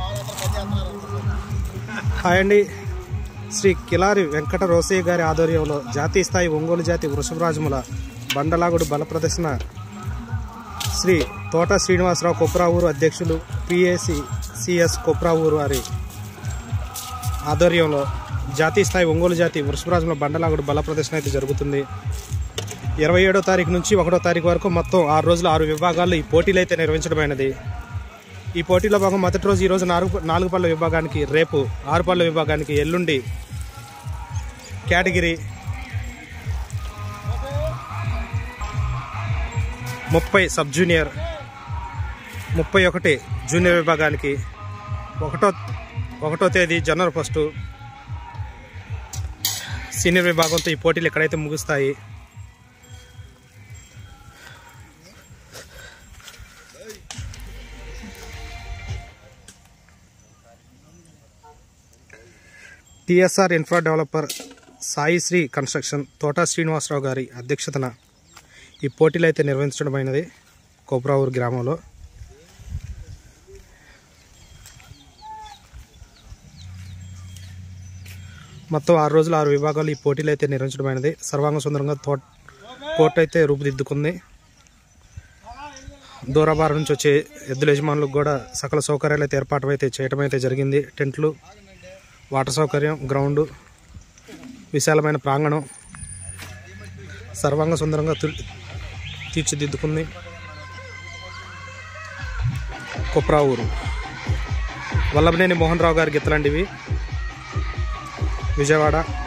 Hi అండి. శ్రీ కిలారి వెంకట రోసయ్య గారి ఆధ్వర్యంలో జాతీయ స్థాయి ఒంగోలు జాతి వృషభరాజముల బండలాగుడు బల ప్రదర్శన శ్రీ తోట శ్రీనివాసరావు కొప్రావూరు అధ్యక్షులు PACCS కొప్రావూరు వారి ఆధ్వర్యంలో జాతీయ స్థాయి ఒంగోలు జాతి వృషభరాజముల బండలాగుడు బల ప్రదర్శన అయితే జరుగుతుంది. 27వ తారీఖు నుంచి 1వ తారీఖు వరకు మొత్తం 6 రోజులు 6 విభాగాల్లో ఈ పోటీలు అయితే నిర్వహించడమైనది. ఈ పోటీలో భాగం మొదటి రోజు ఈరోజు 4 పళ్ళ విభాగానికి, రేపు 6 పళ్ళ విభాగానికి, ఎల్లుండి కేటగిరీ 30 సబ్ జూనియర్, 31 జూనియర్ విభాగానికి, 1వ తేదీ జనవరి 1 సీనియర్ విభాగంతో ఈ పోటీలు ఎక్కడైతే ముగుస్తాయి. TSR infra developer Saisri construction Thota Srinivasarao గారి అధ్యక్షతన ఈ పోటీలు అయితే నిర్వహించడమైనది కొప్రావూరు గ్రామంలో. మొత్తం 6 రోజులు 6 విభాగాలు ఈ పోటీలు అయితే నిర్వహించడమైనది. సర్వాంగ సుందరంగా కోర్టు అయితే రూపుదిద్దుకుంది. దూరభారం నుంచి వచ్చే ఎద్దుల యజమానులకు కూడా సకల సౌకర్యాలు అయితే ఏర్పాటు అయితే చేయడం అయితే జరిగింది. టెంట్లు, వాటర్ సౌకర్యం, గ్రౌండు, విశాలమైన ప్రాంగణం సర్వాంగ సుందరంగా తీర్చిదిద్దుకుంది కొప్రావూరు. వల్లభనేని మోహన్ రావు గారి గిత్తలండివి, విజయవాడ.